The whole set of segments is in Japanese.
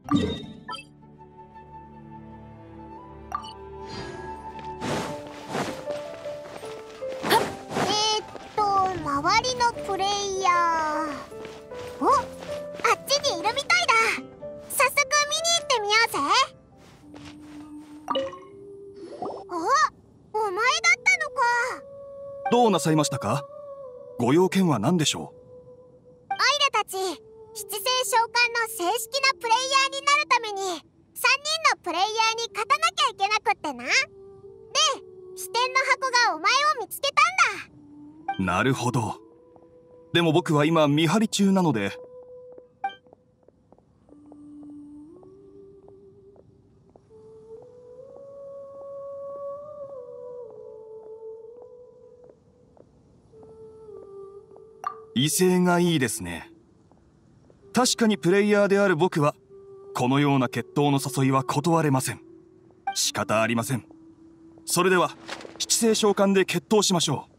周りのプレイヤー。お、あっちにいるみたいだ。早速見に行ってみようぜ。あ、お前だったのか。 どうなさいましたか？ご用件は何でしょう？ オイラたち七星召喚の正式なプレイヤーになるために3人のプレイヤーに勝たなきゃいけなくってな。で、視点の箱がお前を見つけたんだ。 なるほど。でも僕は今見張り中なので。威勢がいいですね。確かにプレイヤーである僕はこのような決闘の誘いは断れません。仕方ありません。それでは七星召喚で決闘しましょう。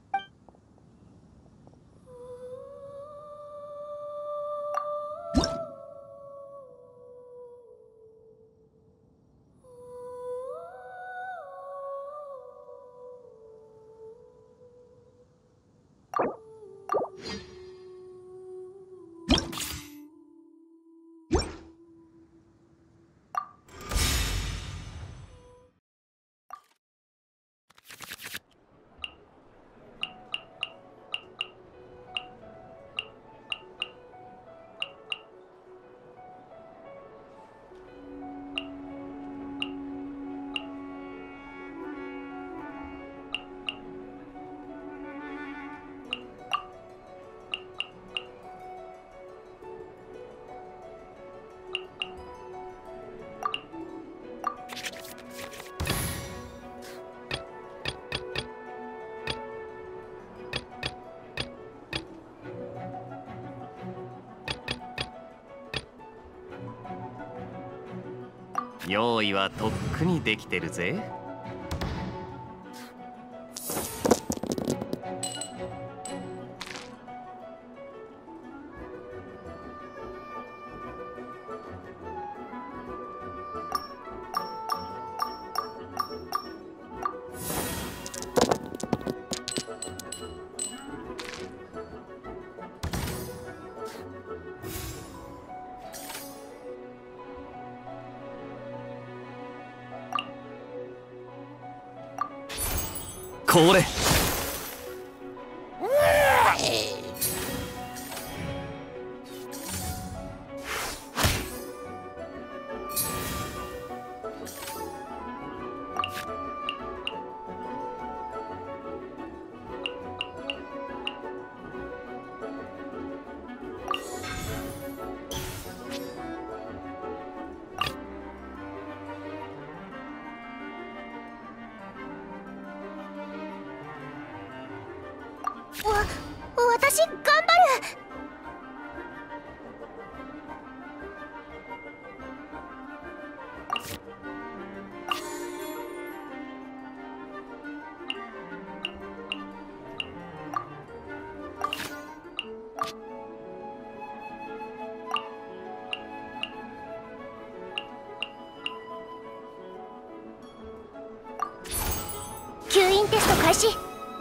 用意はとっくにできてるぜ。 これ私頑張る。吸引テスト開始。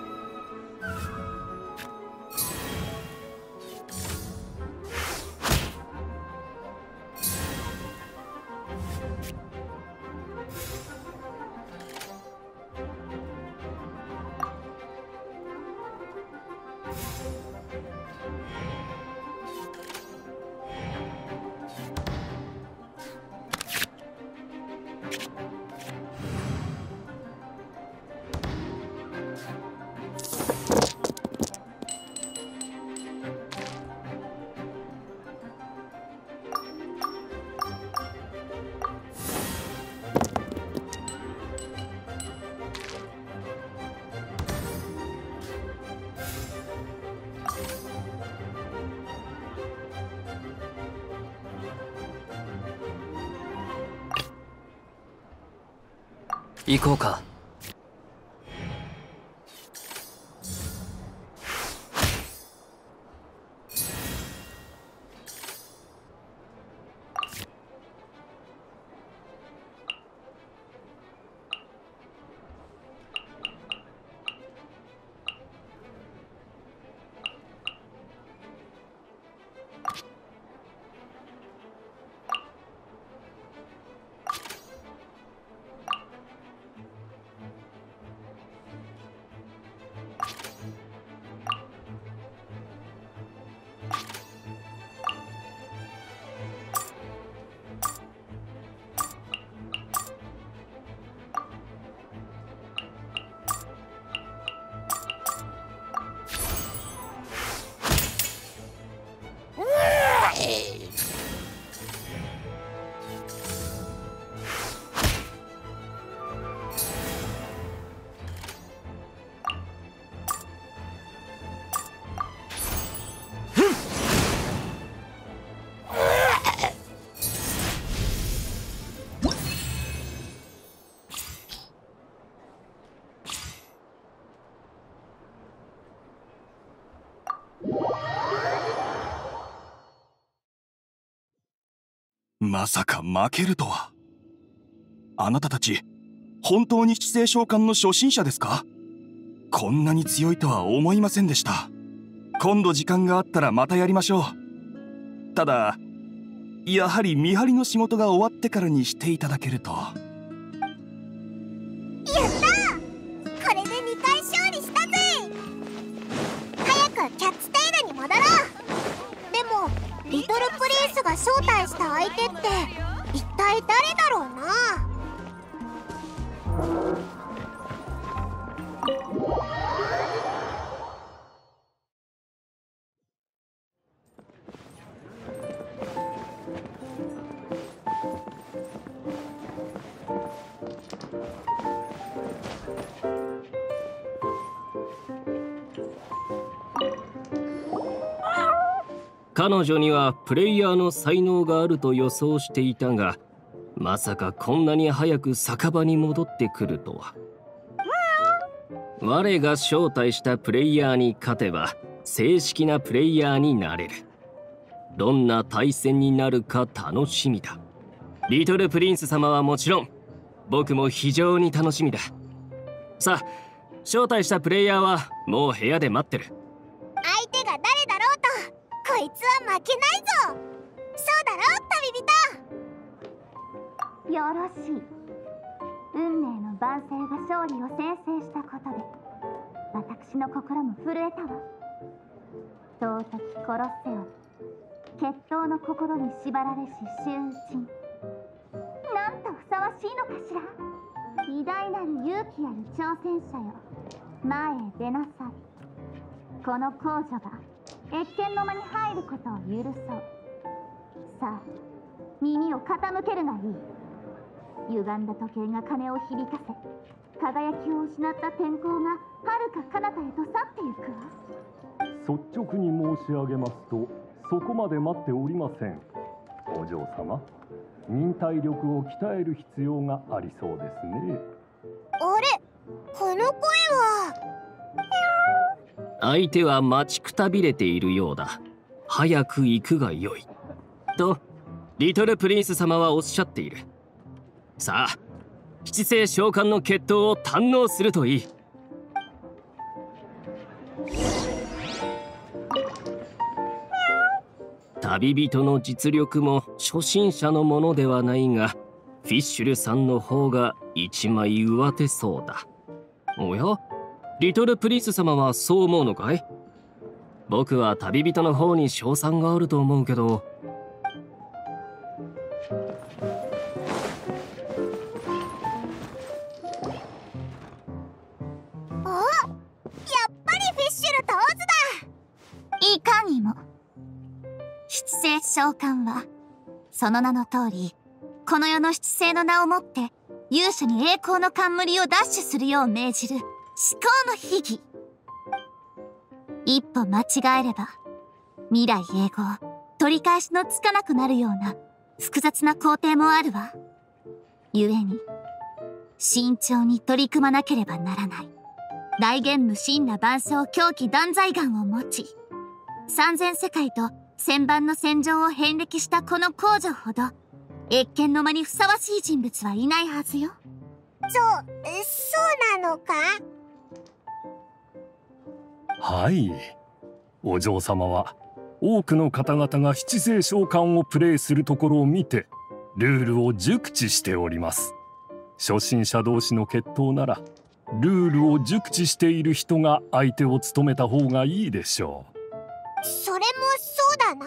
行こうか。 まさか負けるとは。あなたたち本当に七星召喚の初心者ですか？こんなに強いとは思いませんでした。今度時間があったらまたやりましょう。ただやはり見張りの仕事が終わってからにしていただけると。 やったー！これで2回勝利したぜ。早くキャッツテイルに戻ろう。でもリトルプリンスが招待した相手って一体誰だろうな。 彼女にはプレイヤーの才能があると予想していたが、まさかこんなに早く酒場に戻ってくるとは。我が招待したプレイヤーに勝てば正式なプレイヤーになれる。どんな対戦になるか楽しみだ。リトルプリンス様はもちろん、僕も非常に楽しみだ。さあ、招待したプレイヤーはもう部屋で待ってる。 相手が誰だろうとこいつは負けないぞ。そうだろ旅人。 よろしい。運命の万世が勝利を宣誓したことで私の心も震えたわ。尊きコロッセオ、決闘の心に縛られし囚人、なんとふさわしいのかしら。偉大なる勇気ある挑戦者よ、前へ出なさい。この皇女が謁見の間に入ることを許そう。さあ、耳を傾けるがいい。歪んだ時計が鐘を響かせ、輝きを失った天候が遥か彼方へと去ってゆくわ。 率直に申し上げますと、そこまで待っておりません。お嬢様、忍耐力を鍛える必要がありそうですね。 あれ、この声は。 相手は待ちくたびれているようだ。早く行くがよい。と、リトルプリンス様はおっしゃっている。さあ、七星召喚の決闘を堪能するといい。旅人の実力も初心者のものではないが、フィッシュルさんの方が一枚上手そうだ。おや、リトルプリンス様はそう思うのかい？僕は旅人の方に勝算があると思うけど。 お、やっぱりフィッシュルとオズだ。 いかにも。七星召喚はその名の通り、この世の七星の名をもって勇者に栄光の冠を奪取するよう命じる至高の秘技。一歩間違えれば未来永劫取り返しのつかなくなるような複雑な工程もあるわ。故に慎重に取り組まなければならない。大元無神羅万象狂気断罪眼を持ち、三千世界と千番の戦場を遍歴したこの皇女ほど謁見の間にふさわしい人物はいないはずよ。 そうなのか？ はい、お嬢様は多くの方々が七星召喚をプレイするところを見てルールを熟知しております。初心者同士の決闘ならルールを熟知している人が相手を務めた方がいいでしょう。 それもそうだな。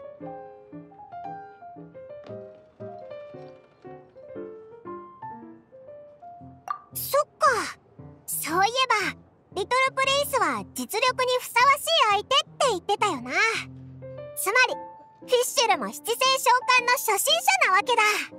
そっか。そういえばリトルプリンスは実力にふさわしい相手って言ってたよな。つまりフィッシュルも七星召喚の初心者なわけ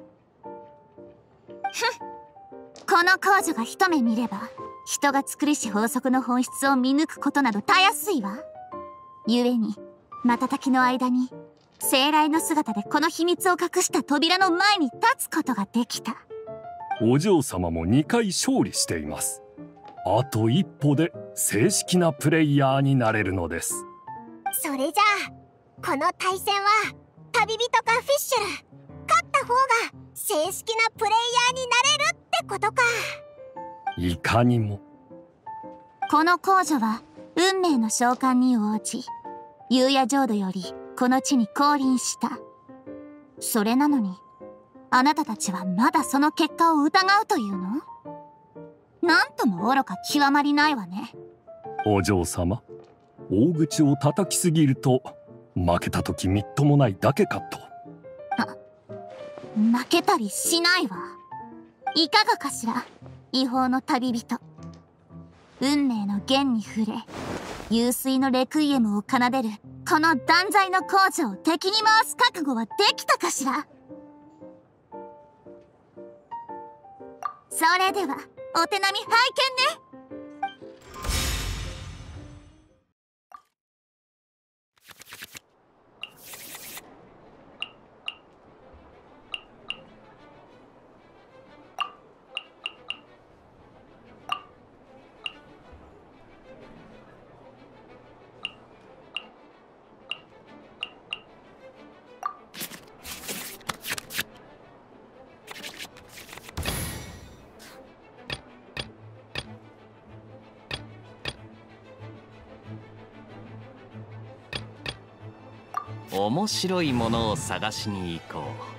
だ。 この皇女が一目見れば人が作りし法則の本質を見抜くことなどたやすいわ。故に瞬きの間に生来の姿でこの秘密を隠した扉の前に立つことができた。 お嬢様も2回勝利しています。あと一歩で正式なプレイヤーになれるのです。 それじゃあこの対戦は旅人かフィッシュル、勝っ方が正式なプレイヤーになれるってことか。 いかにも。 この皇女は運命の召喚に応じ、夕夜浄土よりこの地に降臨した。それなのに、あなたたちはまだその結果を疑うというの？なんとも愚か極まりないわね。 お嬢様、大口を叩きすぎると負けた時みっともないだけかと。 負けたりしないわ。いかがかしら、違法の旅人。運命の弦に触れ、幽水のレクイエムを奏でるこの断罪の皇女を敵に回す覚悟はできたかしら。それではお手並み拝見ね。 面白いものを探しに行こう。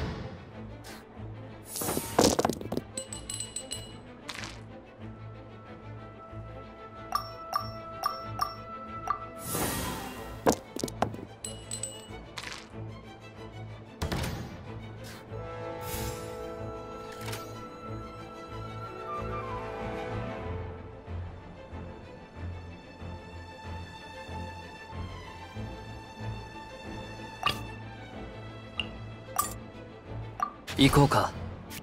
行こうか。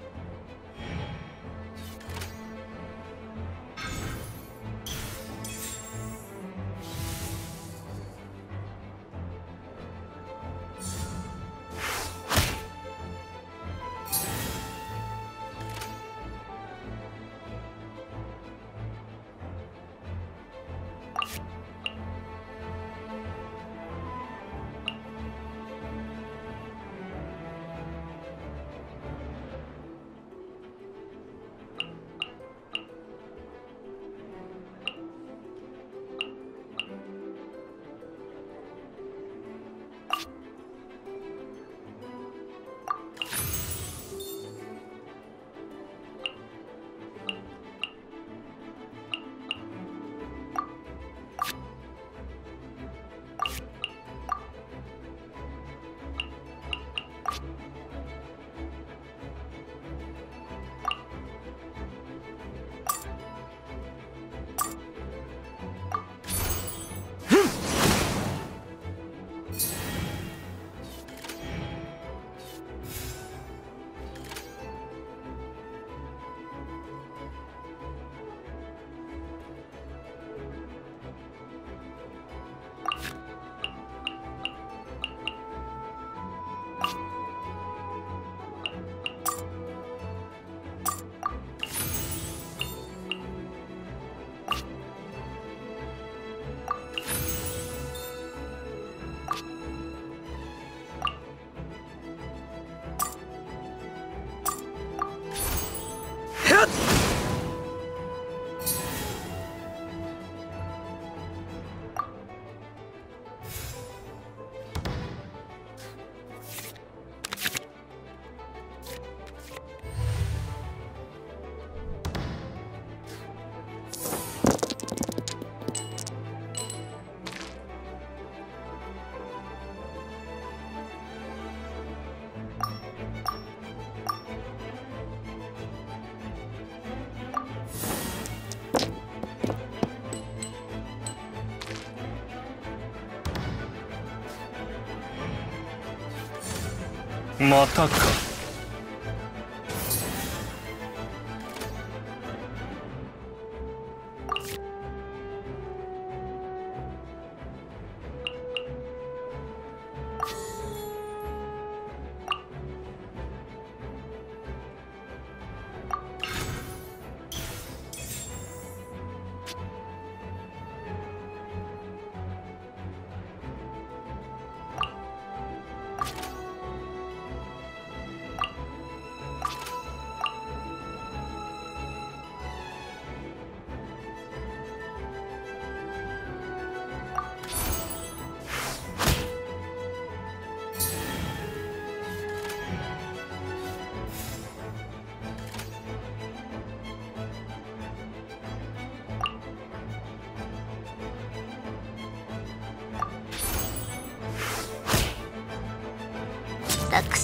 またか。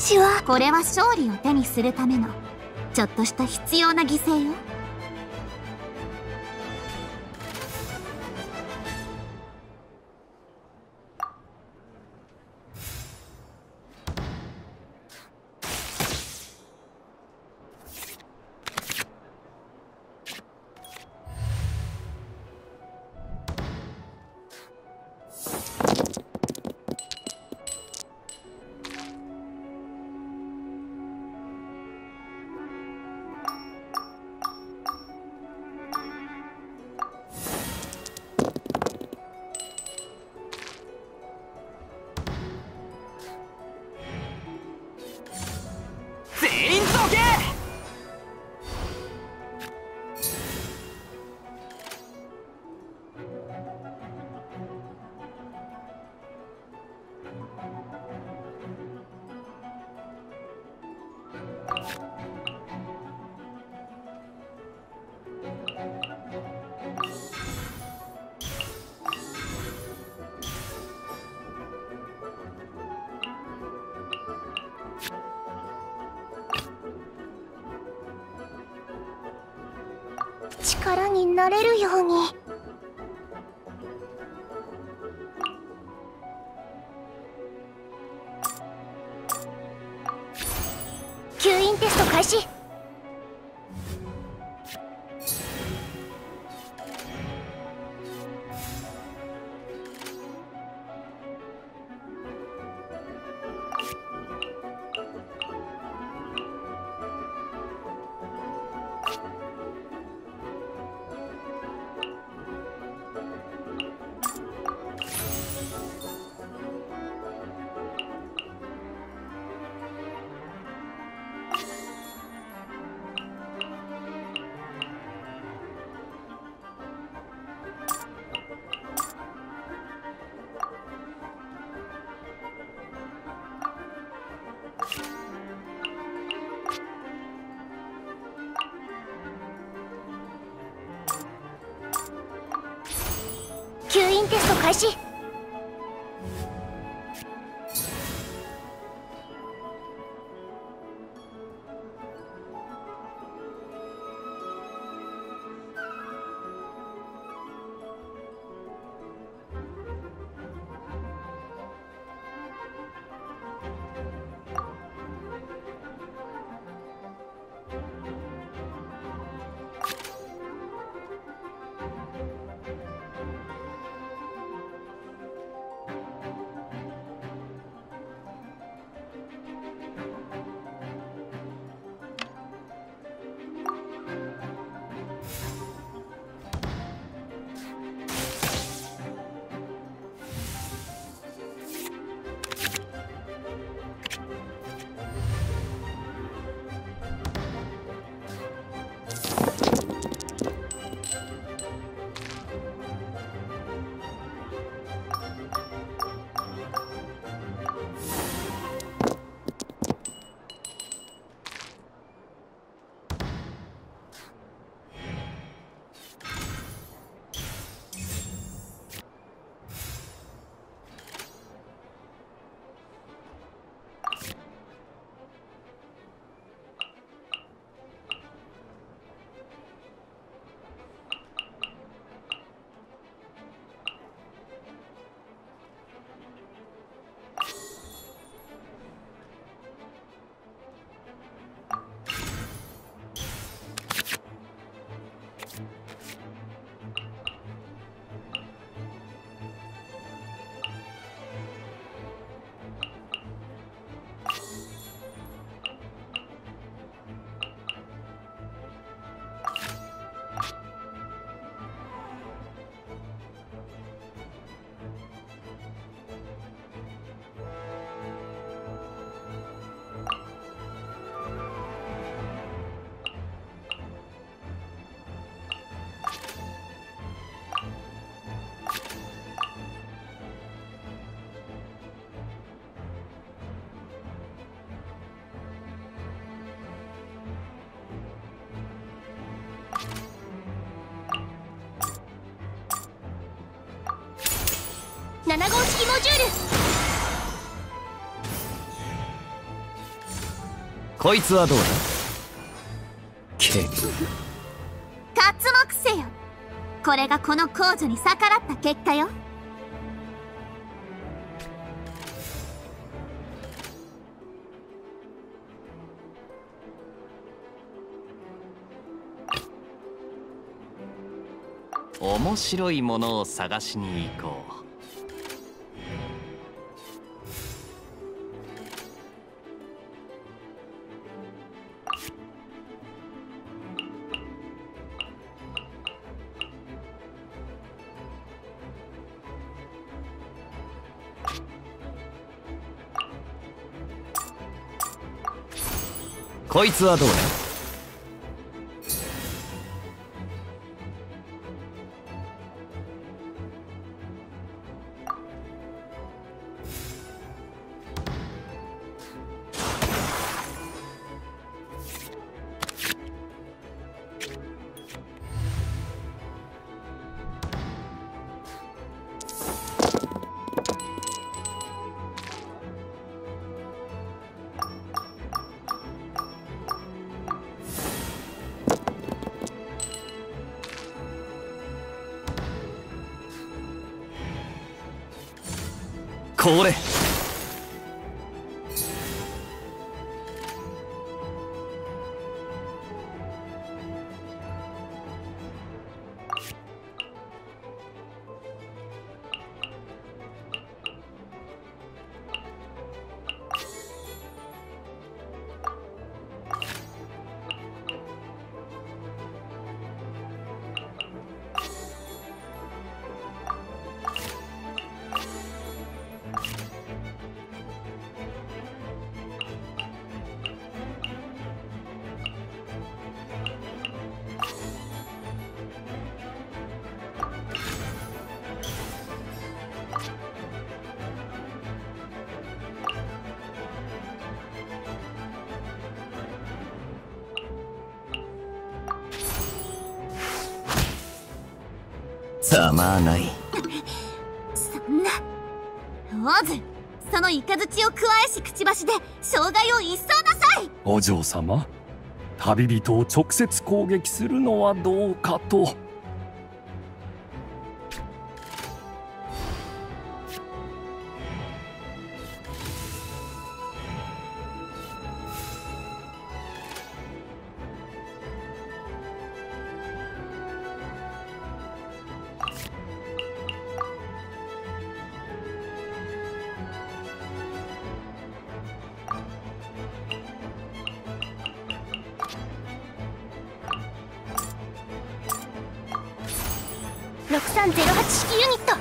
私はこれは勝利を手にするためのちょっとした必要な犠牲よ。 全員どけ。 力になれるように。吸引テスト開始。吸引テスト開始。7号式モジュール。 こいつはどうだ？警備。 刮目せよ。これがこの公女に逆らった結果よ。 面白いものを探しに行こう。 こいつはどうだ？これ。ざまあない。 そんな。オズ、そのイカズチを加えしくちばしで障害を一掃なさい。 お嬢様、旅人を直接攻撃するのはどうかと。 6308式ユニット。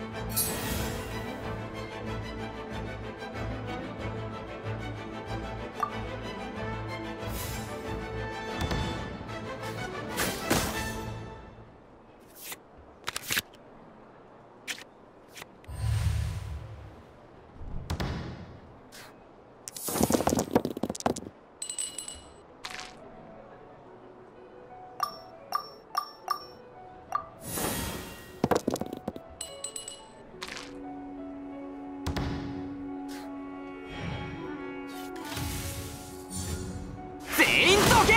全員どけ！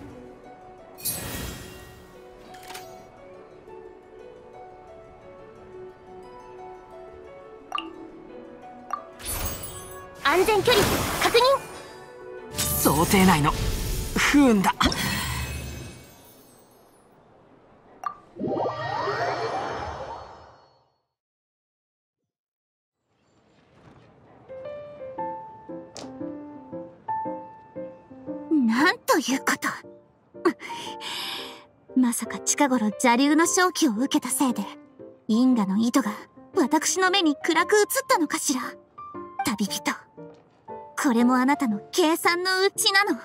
安全距離確認。 想定内の不運だ。 なんということ。まさか近頃邪竜の勝機を受けたせいで因果の糸が私の目に暗く映ったのかしら。旅人、これもあなたの計算のうちなの。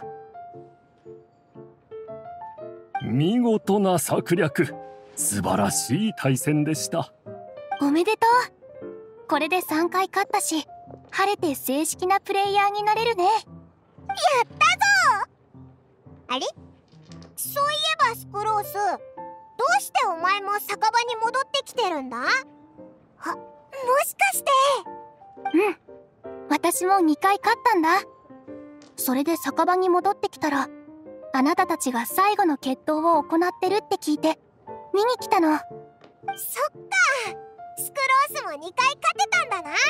見事な策略。素晴らしい対戦でした。 おめでとう。これで3回勝ったし、晴れて正式なプレイヤーになれるね。やったぞ。 あれ、そういえばスクロース、どうしてお前も酒場に戻ってきてるんだ？もしかして。 うん、私も2回勝ったんだ。 それで酒場に戻ってきたら、あなたたちが最後の決闘を行ってるって聞いて見に来たの。 そっか、スクロースも2回勝てたんだな。よか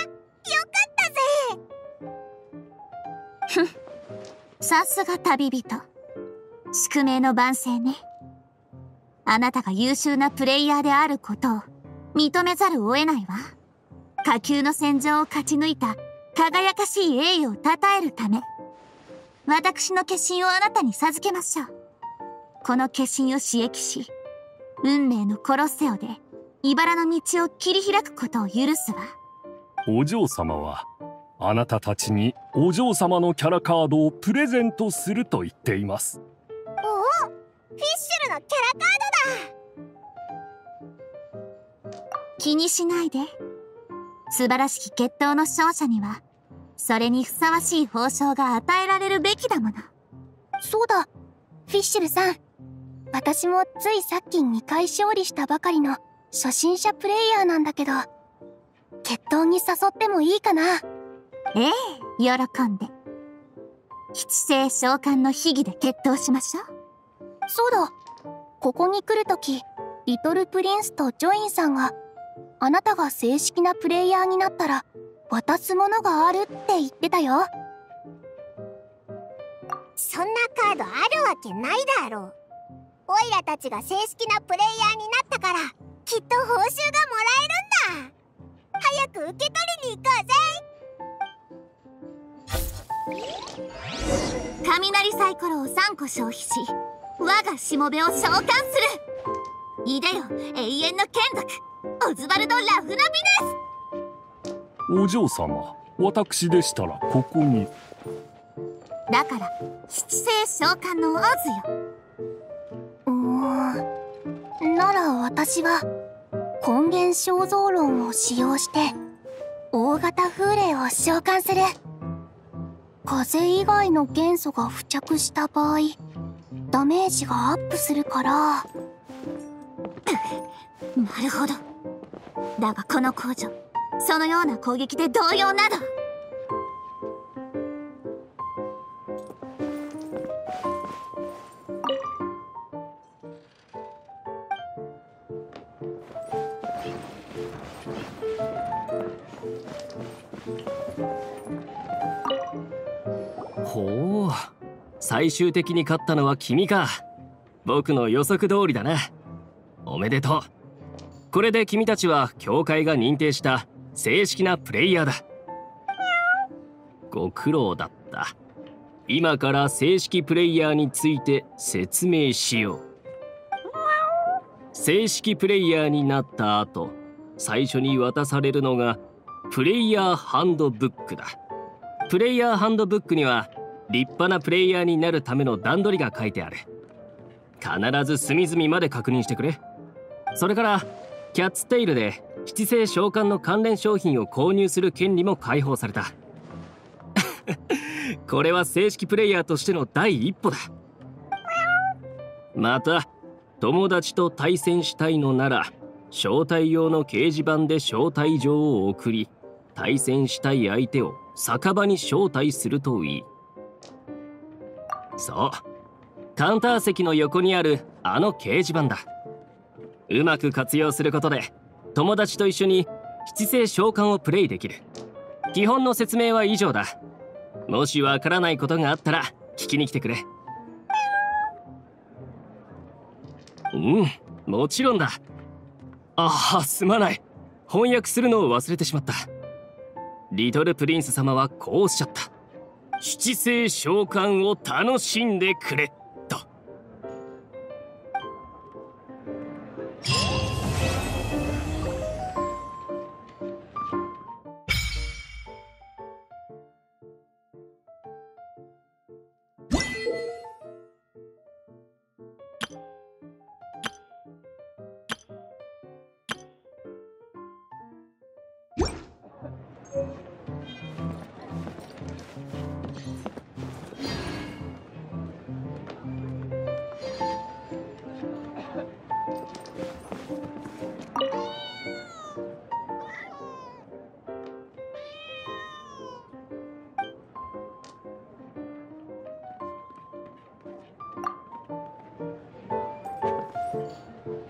ったぜ。 さすが旅人。宿命の万世ね。あなたが優秀なプレイヤーであることを認めざるを得ないわ。下級の戦場を勝ち抜いた輝かしい栄誉を称えるため、私の化身をあなたに授けましょう。この化身を刺激し、運命のコロッセオで茨の道を切り開くことを許すわ。 お嬢様はあなたたちにお嬢様のキャラカードをプレゼントすると言っています。 おお、フィッシュルのキャラカードだ。 気にしないで。素晴らしき決闘の勝者にはそれにふさわしい報奨が与えられるべきだもの。 そうだ、フィッシュルさん。私もついさっき2回勝利したばかりの初心者プレイヤーなんだけど、決闘に誘ってもいいかな？ ええ、喜んで。七星召喚の秘技で決闘しましょう。 そうだ、ここに来るとき、リトルプリンスとジョインさんが、あなたが正式なプレイヤーになったら渡すものがあるって言ってたよ。 そんなカードあるわけないだろう。オイラたちが正式なプレイヤーになったからきっと報酬がもらえるんだ。早く受け取りに行こうぜ。雷サイコロを3個消費し、我がしもべを召喚する。いでよ、永遠の眷属オズバルド・ラフナビネス。 お嬢様、私でしたらここに。 だから七星召喚のオズよ。 なら私は根源肖像論を使用して大型風霊を召喚する。風以外の元素が付着した場合、ダメージがアップするから。 なるほど。だがこの工場、そのような攻撃で動揺など。 ほう、最終的に勝ったのは君か。僕の予測通りだな。おめでとう。これで君たちは協会が認定した正式なプレイヤーだ。ご苦労だった。今から正式プレイヤーについて説明しよう。正式プレイヤーになった後、最初に渡されるのがプレイヤーハンドブックだ。プレイヤーハンドブックには立派なプレイヤーになるための段取りが書いてある。必ず隅々まで確認してくれ。それからキャッツテイルで七星召喚の関連商品を購入する権利も解放された。これは正式プレイヤーとしての第一歩だ。また友達と対戦したいのなら招待用の掲示板で招待状を送り、対戦したい相手を酒場に招待するといい。そう、カウンター席の横にあるあの掲示板だ。うまく活用することで友達と一緒に七星召喚をプレイできる。基本の説明は以上だ。もしわからないことがあったら聞きに来てくれ。うん、もちろんだ。ああ、すまない。翻訳するのを忘れてしまった。リトルプリンス様はこうおっしゃった。七星召喚を楽しんでくれ。